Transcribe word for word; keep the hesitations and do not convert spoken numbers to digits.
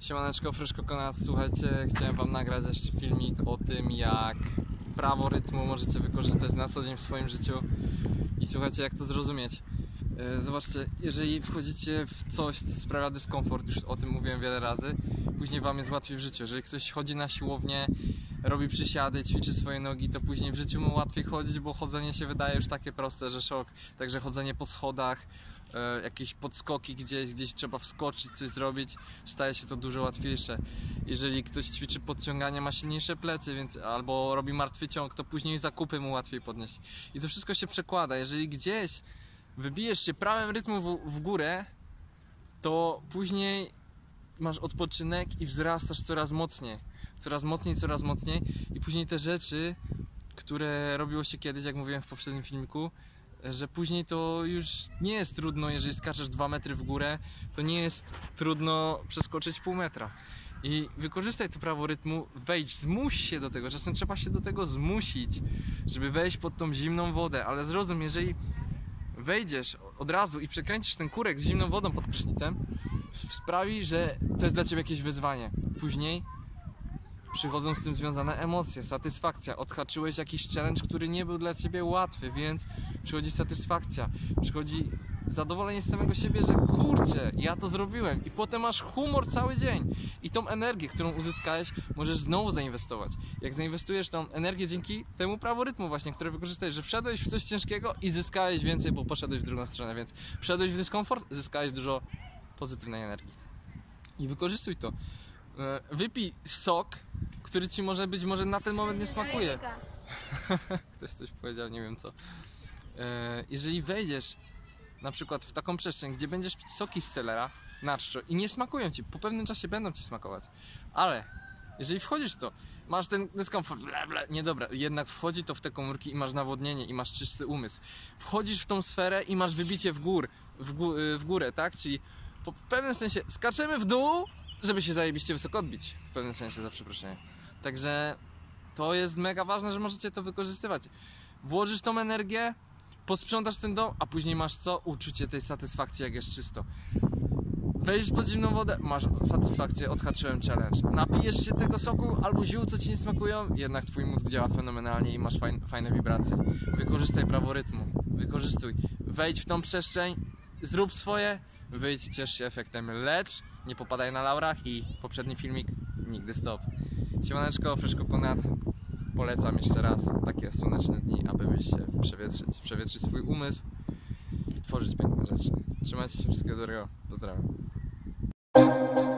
Siemaneczko, Freszko Konat, słuchajcie, chciałem wam nagrać jeszcze filmik o tym, jak prawo rytmu możecie wykorzystać na co dzień w swoim życiu i słuchajcie, jak to zrozumieć. Zobaczcie, jeżeli wchodzicie w coś, co sprawia dyskomfort, już o tym mówiłem wiele razy, później wam jest łatwiej w życiu. Jeżeli ktoś chodzi na siłownię, robi przysiady, ćwiczy swoje nogi, to później w życiu mu łatwiej chodzić, bo chodzenie się wydaje już takie proste, że szok. Także chodzenie po schodach, e, jakieś podskoki gdzieś, gdzieś trzeba wskoczyć, coś zrobić, staje się to dużo łatwiejsze. Jeżeli ktoś ćwiczy podciąganie, ma silniejsze plecy, więc albo robi martwy ciąg, to później zakupy mu łatwiej podnieść. I to wszystko się przekłada. Jeżeli gdzieś wybijesz się prawem rytmu w, w górę, to później masz odpoczynek i wzrastasz coraz mocniej. Coraz mocniej, coraz mocniej i później te rzeczy, które robiło się kiedyś, jak mówiłem w poprzednim filmiku, że później to już nie jest trudno, jeżeli skaczesz dwa metry w górę, to nie jest trudno przeskoczyć pół metra. I wykorzystaj to prawo rytmu, wejdź, zmuś się do tego, czasem trzeba się do tego zmusić, żeby wejść pod tą zimną wodę, ale zrozum, jeżeli wejdziesz od razu i przekręcisz ten kurek z zimną wodą pod prysznicem, sprawi, że to jest dla ciebie jakieś wyzwanie. Później przychodzą z tym związane emocje, satysfakcja. Odhaczyłeś jakiś challenge, który nie był dla ciebie łatwy, więc przychodzi satysfakcja, przychodzi zadowolenie z samego siebie, że kurczę, ja to zrobiłem i potem masz humor cały dzień i tą energię, którą uzyskałeś, możesz znowu zainwestować. Jak zainwestujesz tą energię dzięki temu prawu rytmu właśnie, które wykorzystajesz, że wszedłeś w coś ciężkiego i zyskałeś więcej, bo poszedłeś w drugą stronę, więc wszedłeś w dyskomfort, zyskałeś dużo pozytywnej energii. I wykorzystuj to. Wypij sok, który ci może być może na ten moment nie smakuje. Ktoś coś powiedział, nie wiem co. Jeżeli wejdziesz na przykład w taką przestrzeń, gdzie będziesz pić soki z selera na czczo i nie smakują ci, po pewnym czasie będą ci smakować, ale jeżeli wchodzisz w to, masz ten dyskomfort, bla, bla, nie dobra, jednak wchodzi to w te komórki i masz nawodnienie i masz czysty umysł. Wchodzisz w tą sferę i masz wybicie w, gór, w, gó w górę, tak? Czyli po pewnym sensie skaczemy w dół, żeby się zajebiście wysoko odbić, w pewnym sensie, za przeproszenie. Także to jest mega ważne, że możecie to wykorzystywać. Włożysz tą energię, posprzątasz ten dom, a później masz co? Uczucie tej satysfakcji, jak jest czysto. Wejdziesz pod zimną wodę, masz satysfakcję, odhaczyłem challenge. Napijesz się tego soku albo ziół, co ci nie smakują, jednak twój mózg działa fenomenalnie i masz fajne, fajne wibracje. Wykorzystaj prawo rytmu, wykorzystuj. Wejdź w tą przestrzeń, zrób swoje, wyjdź, ciesz się efektem, lecz nie popadaj na laurach i poprzedni filmik nigdy stop. Siemaneczko, Freszko Konat. Polecam jeszcze raz takie słoneczne dni, aby wyjść się przewietrzyć, przewietrzyć swój umysł i tworzyć piękne rzeczy. Trzymajcie się, wszystkiego dobrego, pozdrawiam.